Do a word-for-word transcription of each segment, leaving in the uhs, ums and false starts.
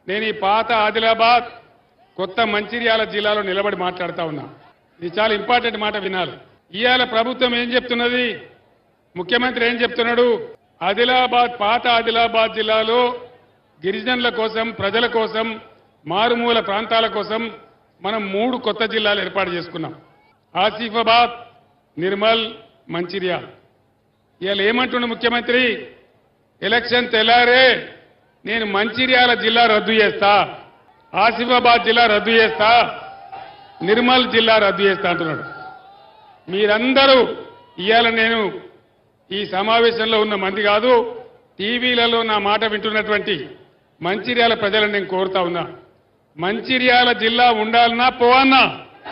నేను ఈ పాత ఆదిలాబాద్ కొత్త మంచిర్యాల జిల్లాలో నిలబడి మాట్లాడుతా ఉన్నా. ఇది చాలా ఇంపార్టెంట్ మాట వినాలి. ఇవాళ ప్రభుత్వం ఏం చెప్తున్నది, ముఖ్యమంత్రి ఏం చెప్తున్నాడు, ఆదిలాబాద్ పాత ఆదిలాబాద్ జిల్లాలో గిరిజనుల కోసం, ప్రజల కోసం, మారుమూల ప్రాంతాల కోసం మనం మూడు కొత్త జిల్లాలు ఏర్పాటు చేసుకున్నాం. ఆసిఫాబాద్, నిర్మల్, మంచిర్యాల. ఇవాళ ఏమంటున్న ముఖ్యమంత్రి, ఎలక్షన్ తెల్లారే నేను మంచిర్యాల జిల్లా రద్దు చేస్తా, ఆసిఫాబాద్ జిల్లా రద్దు చేస్తా, నిర్మల్ జిల్లా రద్దు చేస్తా అంటున్నాడు. మీరందరూ ఇవాళ నేను ఈ సమావేశంలో ఉన్న మంది కాదు, టీవీలలో నా మాట వింటున్నటువంటి మంచిర్యాల ప్రజలను నేను కోరుతా ఉన్నా, మంచిర్యాల జిల్లా ఉండాలన్నా పోవన్నా,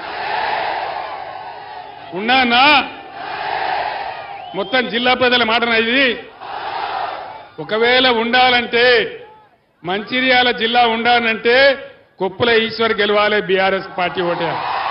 ఉన్నానా? మొత్తం జిల్లా ప్రజల మాటన ఇది. ఒకవేళ ఉండాలంటే, మంచిర్యాల జిల్లా ఉండాలంటే కొప్పుల ఈశ్వర్ గెలవాలి, బీఆర్ఎస్ పార్టీ ఓటే.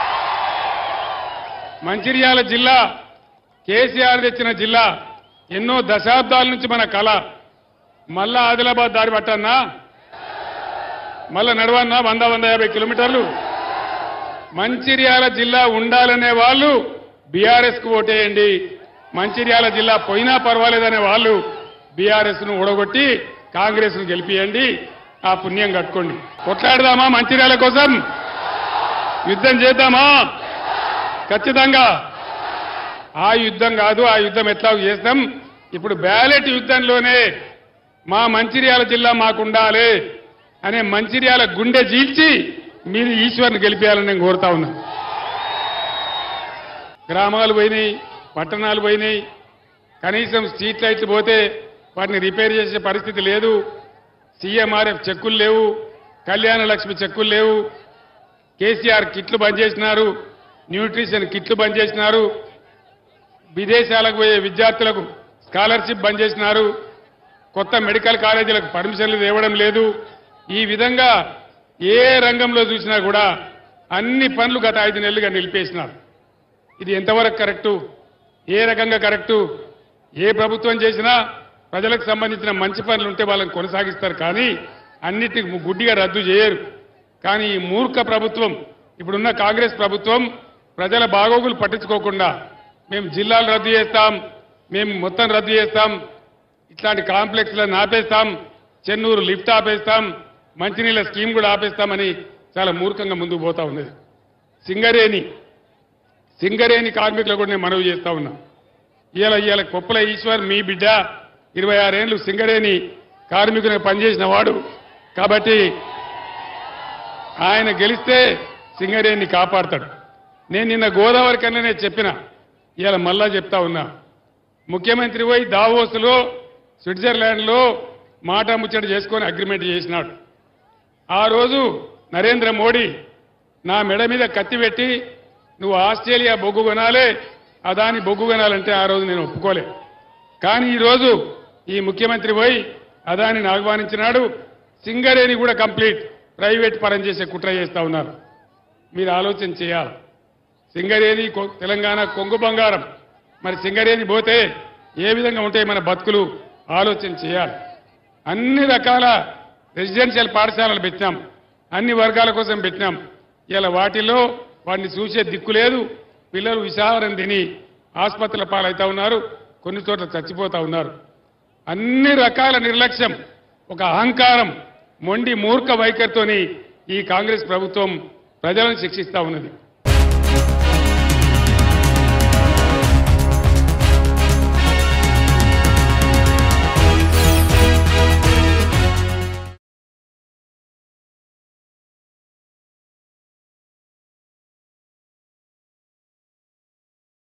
మంచిర్యాల జిల్లా కేసీఆర్ తెచ్చిన జిల్లా, ఎన్నో దశాబ్దాల నుంచి మన కళ. మళ్ళా ఆదిలాబాద్ దారి పట్టన్నా, మళ్ళా నడవన్నా వంద వంద యాభై కిలోమీటర్లు. మంచిర్యాల జిల్లా ఉండాలనే వాళ్ళు బీఆర్ఎస్ కు ఓటేయండి, మంచిర్యాల జిల్లా పోయినా పర్వాలేదనే వాళ్ళు బీఆర్ఎస్ ను ఓడగొట్టి కాంగ్రెస్ ను గెలిపియండి, ఆ పుణ్యం కట్టుకోండి. కొట్లాడదామా మంచిర్యాల కోసం? యుద్ధం చేద్దామా? ఖచ్చితంగా. ఆ యుద్ధం కాదు, ఆ యుద్ధం ఎట్లా చేస్తాం. ఇప్పుడు బ్యాలెట్ యుద్ధంలోనే మా మంచిర్యాల జిల్లా మాకుండాలి అనే మంచిర్యాల గుండె చీల్చి మీరు ఈశ్వర్ని గెలిపేయాలని నేను కోరుతా ఉన్నా. గ్రామాలు పోయినాయి, పట్టణాలు పోయినాయి, కనీసం స్ట్రీట్ లైట్లు పోతే వాటిని రిపేర్ చేసే పరిస్థితి లేదు. సీఎంఆర్ఎఫ్ చెక్కులు లేవు, కళ్యాణ లక్ష్మి చెక్కులు లేవు, కేసీఆర్ కిట్లు బంద్ చేసినారు, న్యూట్రిషన్ కిట్లు బంద్ చేసినారు, విదేశాలకు పోయే విద్యార్థులకు స్కాలర్షిప్ బంద్ చేసినారు, కొత్త మెడికల్ కాలేజీలకు పర్మిషన్లు ఇవ్వడం లేదు. ఈ విధంగా ఏ రంగంలో చూసినా కూడా అన్ని పనులు గత ఐదు నెలలుగా నిలిపేసినారు. ఇది ఎంతవరకు కరెక్టు? ఏ రకంగా కరెక్టు? ఏ ప్రభుత్వం చేసినా ప్రజలకు సంబంధించిన మంచి పనులు ఉంటే వాళ్ళని కొనసాగిస్తారు, కానీ అన్నిటికి గుడ్డిగా రద్దు చేయరు. కానీ ఈ మూర్ఖ ప్రభుత్వం, ఇప్పుడున్న కాంగ్రెస్ ప్రభుత్వం ప్రజల బాగోగులు పట్టించుకోకుండా మేము జిల్లాలు రద్దు చేస్తాం, మేము మొత్తం రద్దు చేస్తాం, ఇట్లాంటి కాంప్లెక్స్లను ఆపేస్తాం, చెన్నూరు లిఫ్ట్ ఆపేస్తాం, మంచినీళ్ళ స్కీమ్ కూడా ఆపేస్తామని చాలా మూర్ఖంగా ముందుకు పోతా ఉన్నది. సింగరేణి సింగరేణి కార్మికులకు కూడా నేను మనవి చేస్తా ఉన్నా. ఇవాళ ఇవాళ కొప్పుల ఈశ్వర్ మీ బిడ్డ, ఇరవై ఆరేళ్లు సింగరేణి కార్మికుని పనిచేసిన వాడు కాబట్టి ఆయన గెలిస్తే సింగరేణిని కాపాడతాడు. నేను నిన్న గోదావరి కన్నా చెప్పిన, ఇవాళ మళ్ళా చెప్తా ఉన్నా. ముఖ్యమంత్రి పోయి దావోస్లో స్విట్జర్లాండ్లో మాట ముచ్చట చేసుకొని అగ్రిమెంట్ చేసినాడు. ఆ రోజు నరేంద్ర మోడీ నా మెడ మీద కత్తి పెట్టి నువ్వు ఆస్ట్రేలియా బొగ్గు కొనాలి, అదాని బొగ్గు కొనాలంటే ఆ రోజు నేను ఒప్పుకోలే. కానీ ఈరోజు ఈ ముఖ్యమంత్రి పోయి అదానిని ఆహ్వానించినాడు. సింగరేణి కూడా కంప్లీట్ ప్రైవేట్ పరం చేసే కుట్ర చేస్తా ఉన్నారు. మీరు ఆలోచన చేయాలి. సింగరేణి తెలంగాణ కొంగు బంగారం, మరి సింగరేణి పోతే ఏ విధంగా ఉంటాయి మన బతుకులు ఆలోచన చేయాలి. అన్ని రకాల రెసిడెన్షియల్ పాఠశాలలు పెట్టినాం, అన్ని వర్గాల కోసం పెట్టినాం. ఇలా వాటిల్లో వాటిని చూసే దిక్కు లేదు. పిల్లలు విషాహారం తిని ఆసుపత్రుల పాలవుతా ఉన్నారు, కొన్ని చోట్ల చచ్చిపోతా ఉన్నారు. అన్ని రకాల నిర్లక్ష్యం, ఒక అహంకారం, మొండి మూర్ఖ వైఖరితోని ఈ కాంగ్రెస్ ప్రభుత్వం ప్రజలను శిక్షిస్తా ఉన్నది.